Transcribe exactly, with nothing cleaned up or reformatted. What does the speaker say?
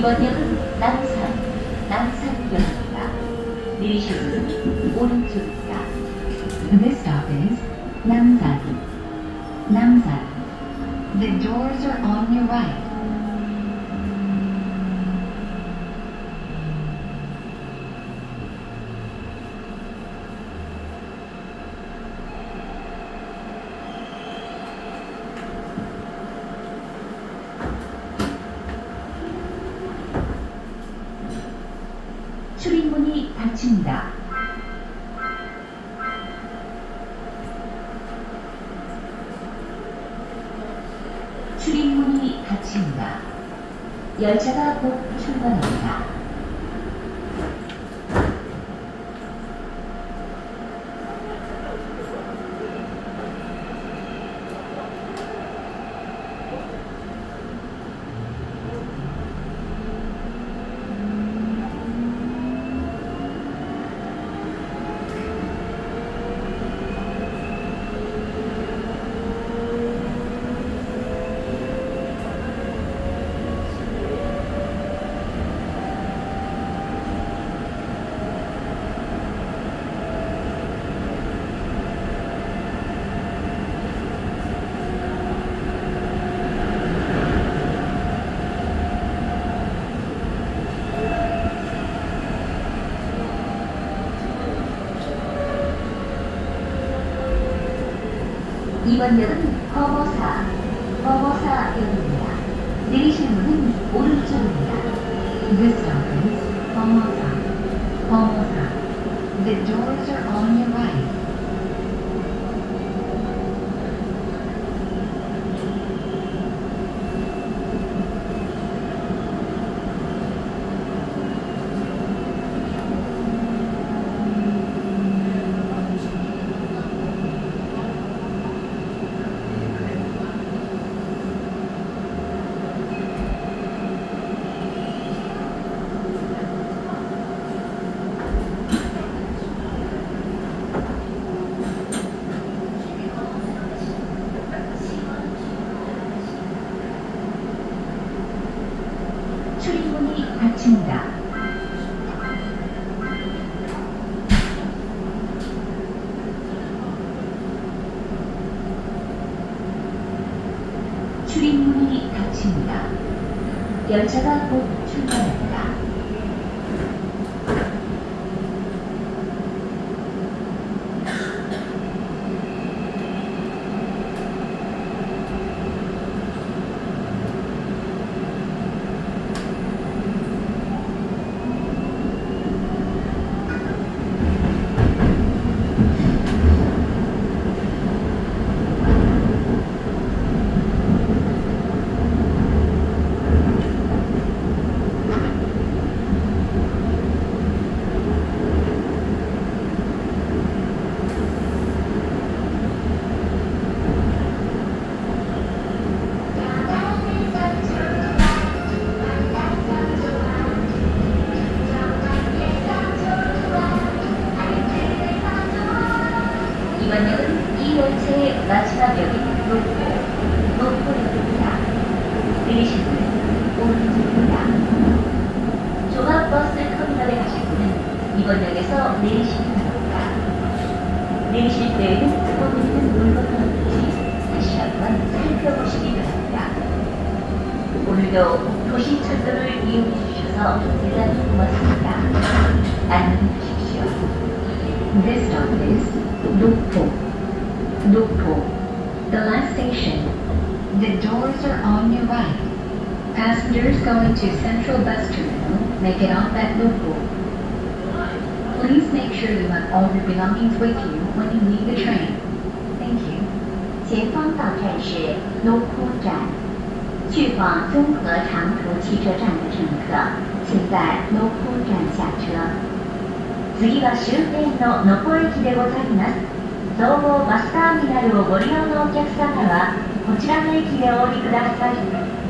이번 역은 남산, 남산역입니다. 내리실 문은 오른쪽입니다. This stop is Namsan. Namsan. The doors are on your right. 출입문이 닫힙니다. 출입문이 닫힙니다. 열차가 곧 출발합니다. 이번 역은 버버사, 버버사역입니다. 내리실 문은 오른쪽입니다. This stop is Formosa. Formosa. The doors are on your right. 출입문이 닫힙니다. 출입문이 닫힙니다. 열차가 곧 출발합니다. 이번 역은 이 열차의 마지막 역인 노포, 노포역입니다. 내리실 문은 오른쪽입니다. 종합버스 터미널에 가실 분은 이번 역에서 내리시면 됩니다. 내리실 때에는 손에 있는 물건을 없는지 다시 한번 살펴보시기 바랍니다. 오늘도 도시철도를 이용해 주셔서 대단히 고맙습니다. 안녕하십시오. This stop is Nokpo. Nokpo. The last station. The doors are on your right. Passengers going to Central Bus Terminal make it off at Nokpo. Please make sure you have all your belongings with you when you leave the train. Thank you. 前方到站是 Nokpo 站，去往综合长途汽车站的乘客，请在 Nokpo 站下车。次は終点の能古駅でございます。総合バスターミナルをご利用のお客様はこちらの駅でお降りください。